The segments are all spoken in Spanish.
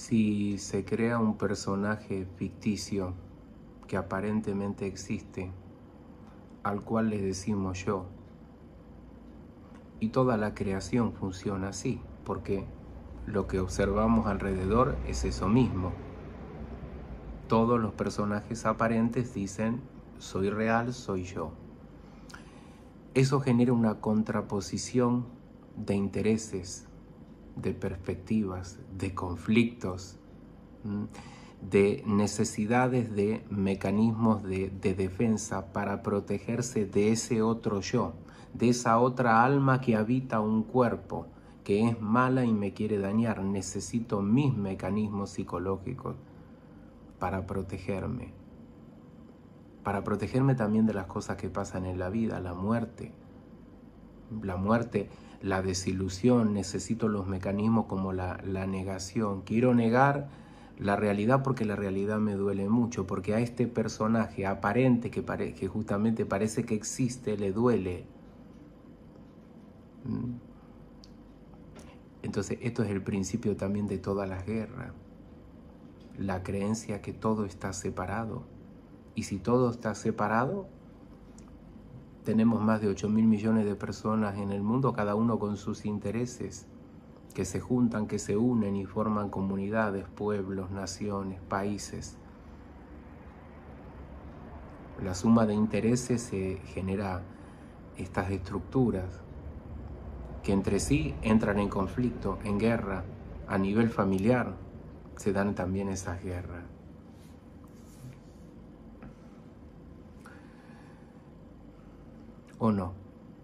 Si se crea un personaje ficticio que aparentemente existe, al cual le decimos yo, y toda la creación funciona así, porque lo que observamos alrededor es eso mismo. Todos los personajes aparentes dicen, soy real, soy yo. Eso genera una contraposición de intereses, de perspectivas, de conflictos, de necesidades de mecanismos de defensa para protegerse de ese otro yo, de esa otra alma que habita un cuerpo, que es mala y me quiere dañar. Necesito mis mecanismos psicológicos para protegerme también de las cosas que pasan en la vida, la muerte, la desilusión. Necesito los mecanismos como la negación. Quiero negar la realidad porque la realidad me duele mucho, porque a este personaje aparente que justamente parece que existe, le duele. Entonces esto es el principio también de todas las guerras, la creencia que todo está separado. Y si todo está separado, tenemos más de 8.000 millones de personas en el mundo, cada uno con sus intereses, que se juntan, que se unen y forman comunidades, pueblos, naciones, países. La suma de intereses genera estas estructuras que entre sí entran en conflicto, en guerra. A nivel familiar se dan también esas guerras. ¿O no?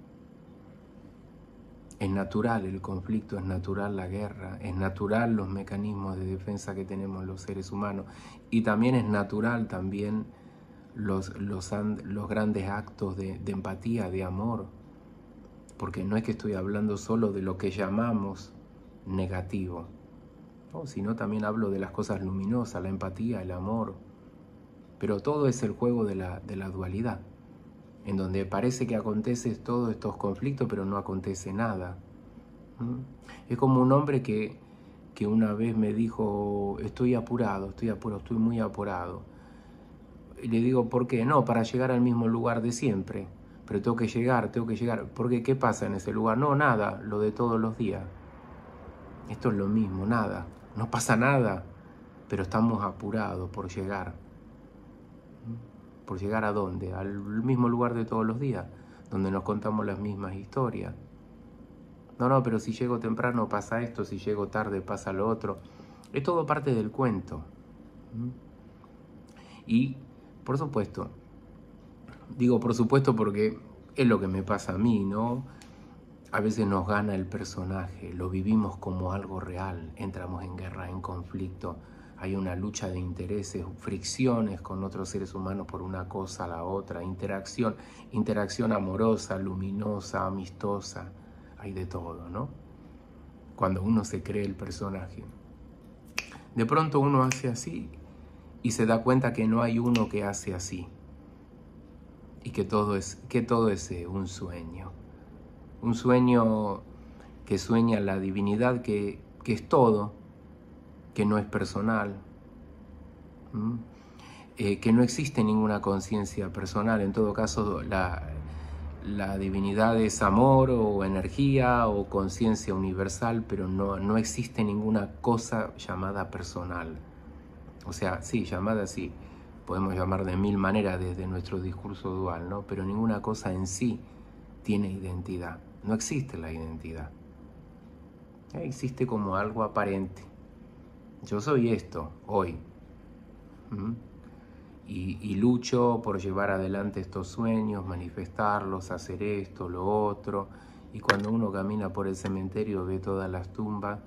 Es natural el conflicto, es natural la guerra, es natural los mecanismos de defensa que tenemos los seres humanos, y también es natural también los grandes actos de empatía, de amor, porque no es que estoy hablando solo de lo que llamamos negativo, ¿no? Sino también hablo de las cosas luminosas, la empatía, el amor, pero todo es el juego de la dualidad, en donde parece que acontece todos estos conflictos, pero no acontece nada. Es como un hombre que una vez me dijo, estoy muy apurado. Y le digo, ¿por qué? No, para llegar al mismo lugar de siempre. Pero tengo que llegar. Porque ¿qué pasa en ese lugar? No, nada, lo de todos los días. Esto es lo mismo, nada. No pasa nada, pero estamos apurados por llegar. ¿Por llegar a dónde? Al mismo lugar de todos los días, donde nos contamos las mismas historias. No, pero si llego temprano pasa esto, si llego tarde pasa lo otro. Es todo parte del cuento. Y, por supuesto, digo por supuesto porque es lo que me pasa a mí, ¿no? A veces nos gana el personaje, lo vivimos como algo real, entramos en guerra, en conflicto, hay una lucha de intereses, fricciones con otros seres humanos por una cosa a la otra, interacción amorosa, luminosa, amistosa, hay de todo, ¿no? Cuando uno se cree el personaje. De pronto uno hace así y se da cuenta que no hay uno que hace así y que todo es un sueño. Un sueño que sueña la divinidad, que es todo, que no es personal, que no existe ninguna conciencia personal. En todo caso, la divinidad es amor o energía o conciencia universal, pero no existe ninguna cosa llamada personal. O sea, sí, llamada así, podemos llamar de mil maneras desde nuestro discurso dual, ¿no? Pero ninguna cosa en sí tiene identidad. No existe la identidad. Existe como algo aparente. Yo soy esto, hoy. Y lucho por llevar adelante estos sueños, manifestarlos, hacer esto, lo otro. Y cuando uno camina por el cementerio ve todas las tumbas.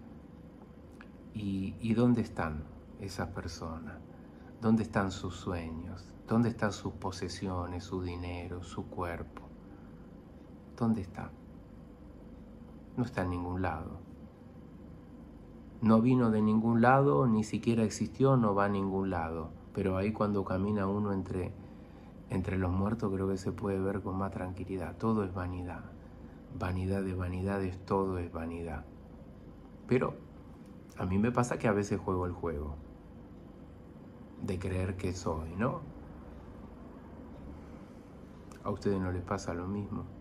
¿Y dónde están esas personas? ¿Dónde están sus sueños? ¿Dónde están sus posesiones, su dinero, su cuerpo? ¿Dónde está? No está en ningún lado. No vino de ningún lado, ni siquiera existió, no va a ningún lado. Pero ahí cuando camina uno entre los muertos creo que se puede ver con más tranquilidad. Todo es vanidad. Vanidad de vanidades, todo es vanidad. Pero A mí me pasa que a veces juego el juego de creer que soy, ¿no? ¿A ustedes no les pasa lo mismo?